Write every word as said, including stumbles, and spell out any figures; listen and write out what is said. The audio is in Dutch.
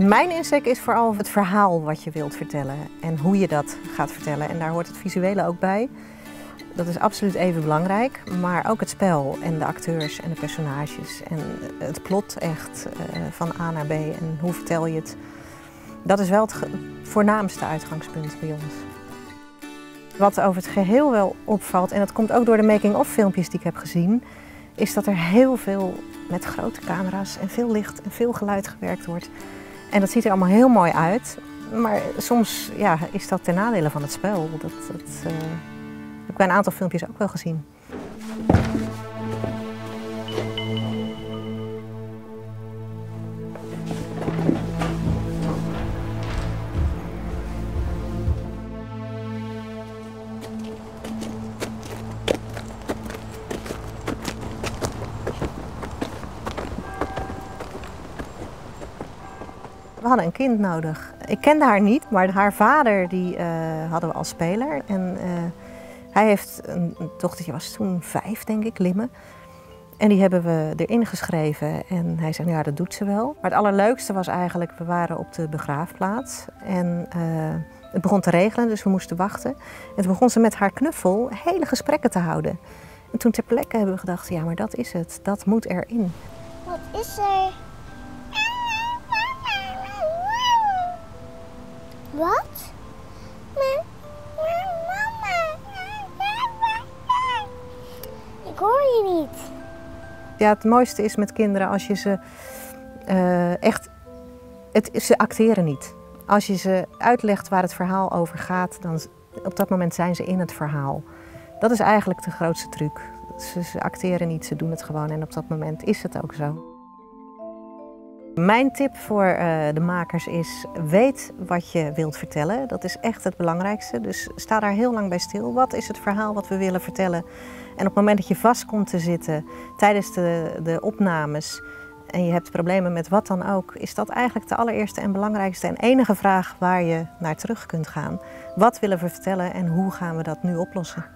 Mijn insteek is vooral het verhaal wat je wilt vertellen en hoe je dat gaat vertellen. En daar hoort het visuele ook bij. Dat is absoluut even belangrijk, maar ook het spel en de acteurs en de personages en het plot echt uh, van A naar B en hoe vertel je het. Dat is wel het voornaamste uitgangspunt bij ons. Wat over het geheel wel opvalt, en dat komt ook door de making-of filmpjes die ik heb gezien, is dat er heel veel met grote camera's en veel licht en veel geluid gewerkt wordt. En dat ziet er allemaal heel mooi uit, maar soms ja, is dat ten nadele van het spel. Dat, dat uh, heb ik bij een aantal filmpjes ook wel gezien. We hadden een kind nodig. Ik kende haar niet, maar haar vader die, uh, hadden we als speler. En, uh, hij heeft een, een dochtertje, was toen vijf denk ik, Limme. En die hebben we erin geschreven en hij zegt, ja dat doet ze wel. Maar het allerleukste was eigenlijk, we waren op de begraafplaats. En uh, het begon te regenen, dus we moesten wachten. En toen begon ze met haar knuffel hele gesprekken te houden. En toen ter plekke hebben we gedacht, ja maar dat is het, dat moet erin. Wat is er? Wat? Mama. Ik hoor je niet. Ja, het mooiste is met kinderen als je ze uh, echt... Het, ze acteren niet. Als je ze uitlegt waar het verhaal over gaat, dan op dat moment zijn ze in het verhaal. Dat is eigenlijk de grootste truc. Ze, ze acteren niet, ze doen het gewoon en op dat moment is het ook zo. Mijn tip voor uh, de makers is, weet wat je wilt vertellen. Dat is echt het belangrijkste. Dus sta daar heel lang bij stil. Wat is het verhaal wat we willen vertellen? En op het moment dat je vast komt te zitten tijdens de, de opnames en je hebt problemen met wat dan ook, is dat eigenlijk de allereerste en belangrijkste en enige vraag waar je naar terug kunt gaan. Wat willen we vertellen en hoe gaan we dat nu oplossen?